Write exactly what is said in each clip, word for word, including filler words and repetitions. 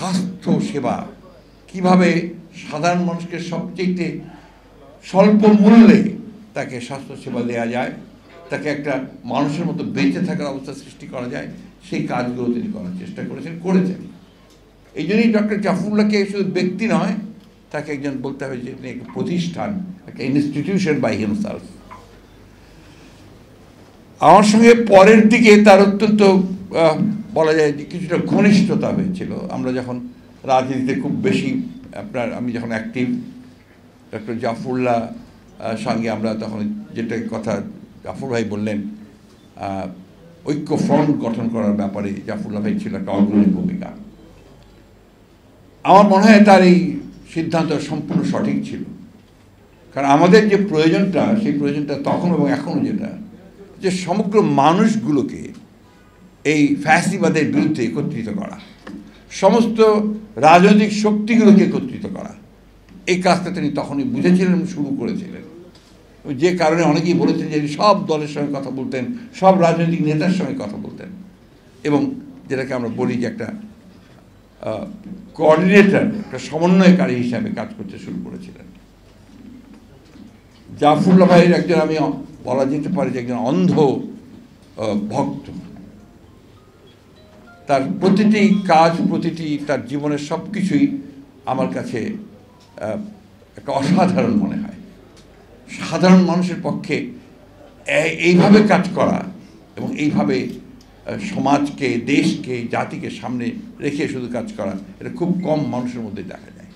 স্বাস্থ্য সেবা কিভাবে সাধারণ মানুষকে সবচেয়ে স্বল্প মূল্যে তাকে স্বাস্থ্যসেবা দেওয়া যায়, তাকে একটা মানুষের মতো বেঁচে থাকার অবস্থা সৃষ্টি করা যায়, সেই কাজগুলো তিনি করার চেষ্টা করেছেন করেছেন এই জন্যই ডক্টর জাফরুল্লাহকে শুধু ব্যক্তি নয়, তাকে একজন বলতে হবে যে তিনি একটা প্রতিষ্ঠান, একটা ইনস্টিটিউশন বাই হিমসেলফ। আমার সঙ্গে পরের দিকে তার অত্যন্ত বলা যায় যে কিছুটা ঘনিষ্ঠতা হয়েছিল। আমরা যখন রাজনীতিতে খুব বেশি আপনার আমি যখন অ্যাক্টিভ, ডক্টর জাফরুল্লাহ সঙ্গে আমরা তখন যেটা কথা জাফর ভাই বললেন, ঐক্য ফ্রন্ট গঠন করার ব্যাপারে জাফরুল্লাহ ভাই ছিল একটা অগ্রণী ভূমিকা। আমার মনে হয় তার এই সিদ্ধান্ত সম্পূর্ণ সঠিক ছিল, কারণ আমাদের যে প্রয়োজনটা সেই প্রয়োজনটা তখন এবং এখনও যেটা, যে সমগ্র মানুষগুলোকে এই ফ্যাসিবাদের বিরুদ্ধে একত্রিত করা, সমস্ত রাজনৈতিক শক্তিগুলোকে একত্রিত করা, এই কাজটা তিনি তখনই বুঝেছিলেন এবং শুরু করেছিলেন। যে কারণে অনেকেই বলেছেন যে সব দলের সঙ্গে কথা বলতেন, সব রাজনৈতিক নেতার সঙ্গে কথা বলতেন, এবং যেটাকে আমরা বলি যে একটা কোঅর্ডিনেটর, একটা সমন্বয়কারী হিসাবে কাজ করতে শুরু করেছিলেন। জাফরুল্লাহ ভাইয়ের একজন আমি বলা যেতে পারে যে একজন অন্ধ ভক্ত। তার প্রতিটি কাজ, প্রতিটি তার জীবনের সব কিছুই আমার কাছে একটা অসাধারণ মনে হয়। সাধারণ মানুষের পক্ষে এইভাবে কাজ করা এবং এইভাবে সমাজকে, দেশকে, জাতিকে সামনে রেখে শুধু কাজ করা, এটা খুব কম মানুষের মধ্যে দেখা যায়।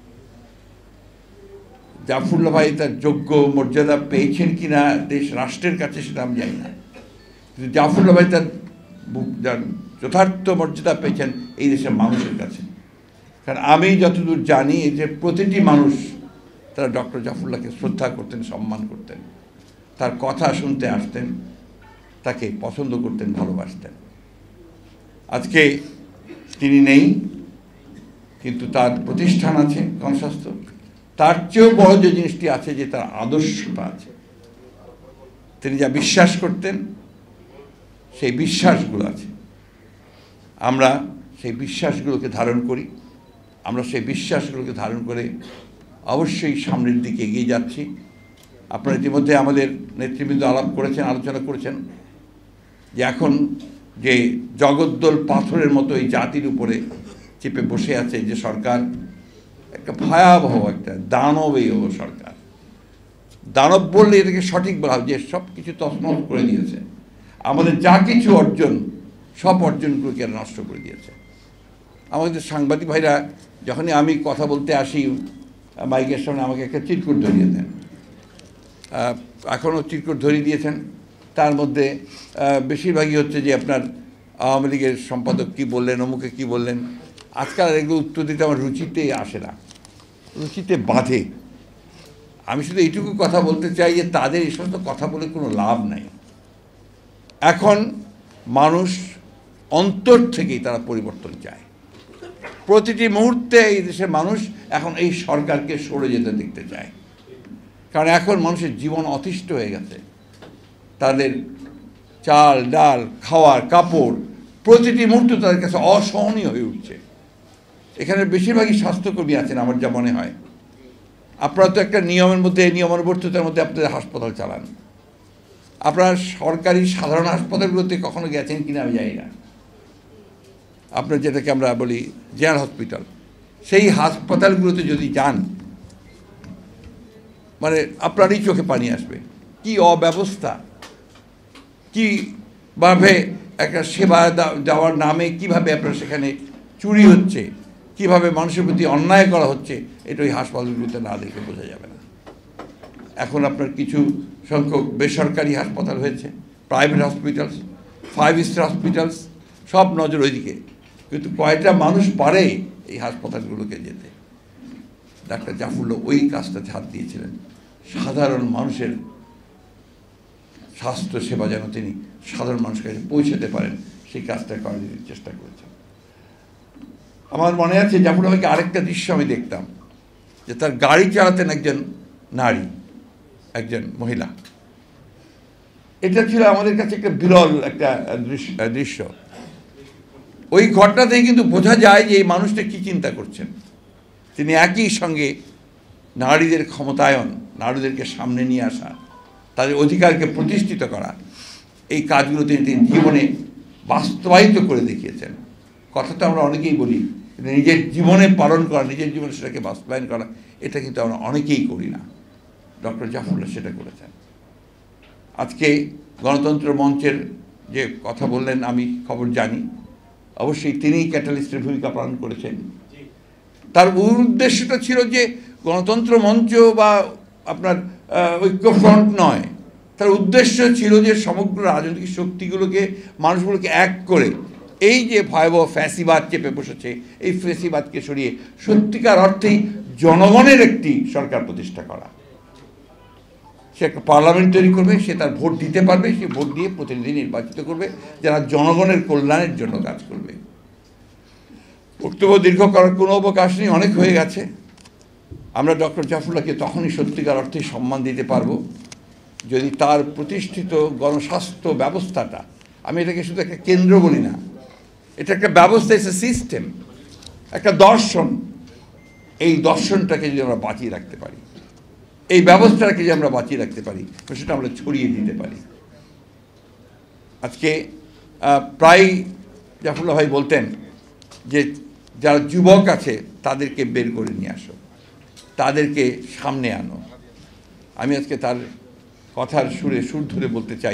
জাফরুল্লাহ ভাই তার যোগ্য মর্যাদা পেয়েছেন কিনা দেশ রাষ্ট্রের কাছে সেটা আমি জানি না, কিন্তু জাফরুল্লাহ ভাই তার যথার্থ মর্যাদা পেয়েছেন এই দেশের মানুষের কাছে। কারণ আমি যতদূর জানি যে প্রতিটি মানুষ তারা ডক্টর জাফরুল্লাহকে শ্রদ্ধা করতেন, সম্মান করতেন, তার কথা শুনতে আসতেন, তাকে পছন্দ করতেন, ভালোবাসতেন। আজকে তিনি নেই, কিন্তু তার প্রতিষ্ঠান আছে গণস্বাস্থ্য। তার চেয়েও বড় যে জিনিসটি আছে যে তার আদর্শটা আছে। তিনি যা বিশ্বাস করতেন সেই বিশ্বাসগুলো আছে। আমরা সেই বিশ্বাসগুলোকে ধারণ করি, আমরা সেই বিশ্বাসগুলোকে ধারণ করে অবশ্যই সামনের দিকে এগিয়ে যাচ্ছি। আপনারা ইতিমধ্যে আমাদের নেতৃবৃন্দ আলাপ করেছেন, আলোচনা করেছেন যে এখন যে জগদ্দল পাথরের মতো এই জাতির উপরে চেপে বসে আছে যে সরকার, একটা ভয়াবহ একটা দানবীয় সরকার। দানব বললে এটাকে সঠিক বলা হয়, যে সব কিছু তছনছ করে দিয়েছে। আমাদের যা কিছু অর্জন, সব অর্জনগুলোকে নষ্ট করে দিয়েছে। আমাদের সাংবাদিক ভাইরা যখনই আমি কথা বলতে আসি মাইকের সামনে আমাকে একটা চিরকুট ধরিয়ে দেন, এখনও চিরকুট ধরিয়ে দিয়েছেন। তার মধ্যে বেশিরভাগই হচ্ছে যে আপনার আওয়ামী লীগের সম্পাদক কী বললেন, অমুকে কী বললেন। আজকাল এগুলো উত্তর দিতে আমার রুচিতে আসে না, রুচিতে বাধে। আমি শুধু এইটুকু কথা বলতে চাই যে তাদের এই সমস্ত কথা বলে কোনো লাভ নাই। এখন মানুষ অন্তর থেকেই তারা পরিবর্তন চায়। প্রতিটি মুহূর্তে এই দেশের মানুষ এখন এই সরকারকে সরে যেতে দেখতে চায়, কারণ এখন মানুষের জীবন অতিষ্ঠ হয়ে গেছে। তাদের চাল ডাল, খাওয়ার কাপড় প্রতিটি মুহূর্তে তাদের কাছে অসহনীয় হয়ে উঠছে। এখানে বেশিরভাগই স্বাস্থ্যকর্মী আছেন আমার যা মনে হয়। আপনারা তো একটা নিয়মের মধ্যে, নিয়মানুবর্তিতার মধ্যে আপনাদের হাসপাতাল চালান। আপনারা সরকারি সাধারণ হাসপাতালগুলোতে কখনো গেছেন কিনা আমি জানি না। আপনার যেটাকে আমরা বলি জেনারেল হসপিটাল, সেই হাসপাতালগুলোতে যদি যান, মানে আপনারই চোখে পানি আসবে। কি অব্যবস্থা, কীভাবে একটা সেবা দেওয়ার নামে কীভাবে আপনার সেখানে চুরি হচ্ছে, কিভাবে মানুষের প্রতি অন্যায় করা হচ্ছে, এটা ওই হাসপাতালগুলোতে না দেখে বোঝা যাবে না। এখন আপনার কিছু সংখ্যক বেসরকারি হাসপাতাল হয়েছে, private hospitals, five star hospitals, সব নজর ওইদিকে। কিন্তু কয়টা মানুষ পারে এই হাসপাতালগুলোকে যেতে? ডাক্তার জাফরুল্লাহ ওই কাজটাতে হাত দিয়েছিলেন। সাধারণ মানুষের স্বাস্থ্য সেবা যেন তিনি সাধারণ মানুষের কাছে পৌঁছাতে পারেন, সেই কাজটা করার চেষ্টা করেছেন। আমার মনে আছে জাফরুল্লাহ ভাইকে আরেকটা দৃশ্য আমি দেখতাম, যে তার গাড়ি চালাতেন একজন নারী, একজন মহিলা। এটা ছিল আমাদের কাছে একটা বিরল একটা দৃশ্য। ওই ঘটনা থেকে কিন্তু বোঝা যায় যে এই মানুষটা কী চিন্তা করছেন। তিনি একই সঙ্গে নারীদের ক্ষমতায়ন, নারীদেরকে সামনে নিয়ে আসা, তাদের অধিকারকে প্রতিষ্ঠিত করা, এই কাজগুলো তিনি তিনি জীবনে বাস্তবায়িত করে দেখিয়েছেন। কথাটা আমরা অনেকেই বলি, কিন্তু নিজের জীবনে পালন করা, নিজের জীবনে সেটাকে বাস্তবায়ন করা, এটা কিন্তু আমরা অনেকেই করি না। ডক্টর জাফরুল্লাহ সেটা করেছেন। আজকে গণতন্ত্র মঞ্চের যে কথা বললেন, আমি খবর জানি, অবশ্যই তিনিই ক্যাটালিস্টের ভূমিকা পালন করেছেন। তার উদ্দেশ্যটা ছিল যে গণতন্ত্র মঞ্চ বা আপনার ঐক্যফ্রন্ট নয়, তার উদ্দেশ্য ছিল যে সমগ্র রাজনৈতিক শক্তিগুলোকে, মানুষগুলোকে এক করে এই যে ভয়াবহ ফ্যাসিবাদ চেপে বসেছে, এই ফ্যাসিবাদকে সরিয়ে সত্যিকার অর্থেই জনগণের একটি সরকার প্রতিষ্ঠা করা। সে একটা পার্লামেন্ট তৈরি করবে, সে তার ভোট দিতে পারবে, সে ভোট দিয়ে প্রতিনিধি নির্বাচিত করবে যারা জনগণের কল্যাণের জন্য কাজ করবে। বক্তব্য দীর্ঘ করার কোনো অবকাশ নেই, অনেক হয়ে গেছে। আমরা ডক্টর জাফরুল্লাহকে তখনই সত্যিকার অর্থে সম্মান দিতে পারবো যদি তার প্রতিষ্ঠিত গণস্বাস্থ্য ব্যবস্থাটা, আমি এটাকে শুধু একটা কেন্দ্র বলি না, এটা একটা ব্যবস্থা, একটা সিস্টেম, একটা দর্শন, এই দর্শনটাকে যদি আমরা বাঁচিয়ে রাখতে পারি, এই ব্যবস্থাটাকে যদি আমরা বাঁচিয়ে রাখতে পারি, সেটা আমরা ছড়িয়ে দিতে পারি। আজকে প্রায় জাফরুল্লাহ ভাই বলতেন যে যারা যুবক আছে তাদেরকে বের করে নিয়ে আসো, তাদেরকে সামনে আনো। আমি আজকে তার কথার সুরে সুর ধরে বলতে চাই,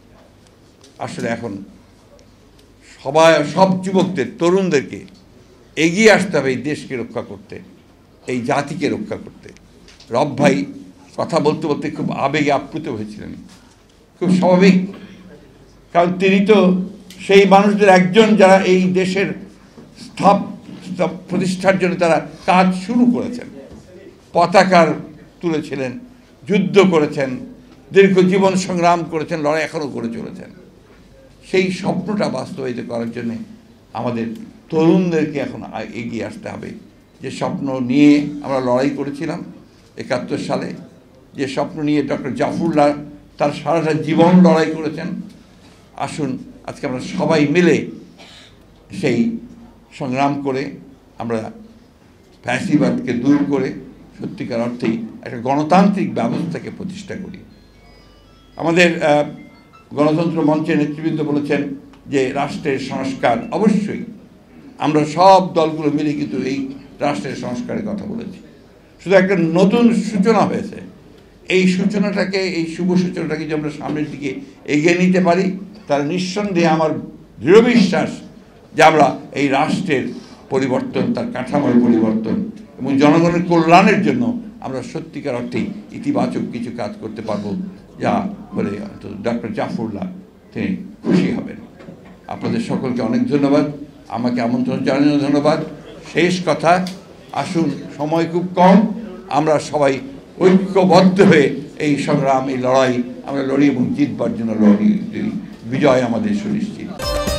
আসলে এখন সবাই, সব যুবকদের, তরুণদেরকে এগিয়ে আসতে হবে এই দেশকে রক্ষা করতে, এই জাতিকে রক্ষা করতে। রব ভাই কথা বলতে বলতে খুব আবেগে আপ্লুত হয়েছিলেন, খুব স্বাভাবিক, কারণ তিনি তো সেই মানুষদের একজন যারা এই দেশের স্থাপ প্রতিষ্ঠার জন্য তারা কাজ শুরু করেছেন, পতাকা তুলেছিলেন, যুদ্ধ করেছেন, দীর্ঘ জীবন সংগ্রাম করেছেন, লড়াই এখনও করে চলেছেন। সেই স্বপ্নটা বাস্তবায়িত করার জন্যে আমাদের তরুণদেরকে এখন এগিয়ে আসতে হবে। যে স্বপ্ন নিয়ে আমরা লড়াই করেছিলাম একাত্তর সালে, যে স্বপ্ন নিয়ে ডক্টর জাফরুল্লাহ তার সারাটা জীবন লড়াই করেছেন, আসুন আজকে আমরা সবাই মিলে সেই সংগ্রাম করে আমরা ফ্যাসিবাদকে দূর করে সত্যিকার অর্থেই একটা গণতান্ত্রিক ব্যবস্থাকে প্রতিষ্ঠা করি। আমাদের গণতন্ত্র মঞ্চের নেতৃবৃন্দ বলেছেন যে রাষ্ট্রের সংস্কার, অবশ্যই আমরা সব দলগুলো মিলে কিন্তু এই রাষ্ট্রের সংস্কারের কথা বলেছি। শুধু একটা নতুন সূচনা হয়েছে, এই সূচনাটাকে, এই শুভ সূচনাটাকে যদি আমরা সামনের দিকে এগিয়ে নিতে পারি, তার নিঃসন্দেহে আমার দৃঢ় বিশ্বাস যে আমরা এই রাষ্ট্রের পরিবর্তন, তার কাঠামোর পরিবর্তন এবং জনগণের কল্যাণের জন্য আমরা সত্যিকার অর্থেই ইতিবাচক কিছু কাজ করতে পারবো, যা বলে ডক্টর জাফরুল্লাহ তিনি খুশি হবেন। আপনাদের সকলকে অনেক ধন্যবাদ, আমাকে আমন্ত্রণ জানানোর ধন্যবাদ। শেষ কথা, আসুন, সময় খুব কম, আমরা সবাই ঐক্যবদ্ধ হয়ে এই সংগ্রাম, এই লড়াই আমরা লড়ি এবং জিতবার জন্য লড়ি, বিজয় আমাদের সুনিশ্চিত।